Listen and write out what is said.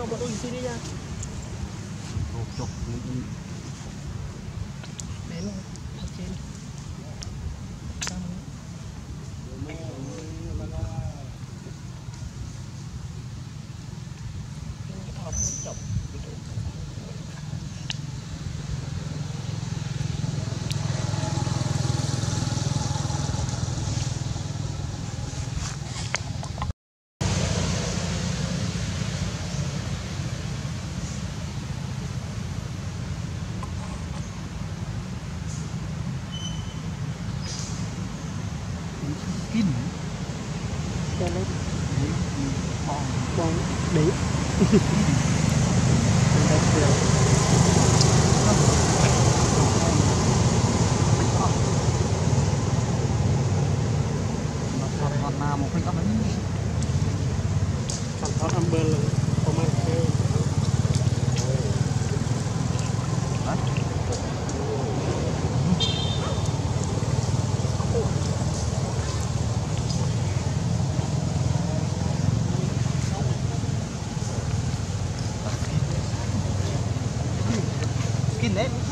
cho bọn tôi đi nha. Chụp Đến rồi, trên. kín Cho nó bong bong đấy. còn nào một cái ấp đấy Sản phẩm amber là không ăn theo. kín đấy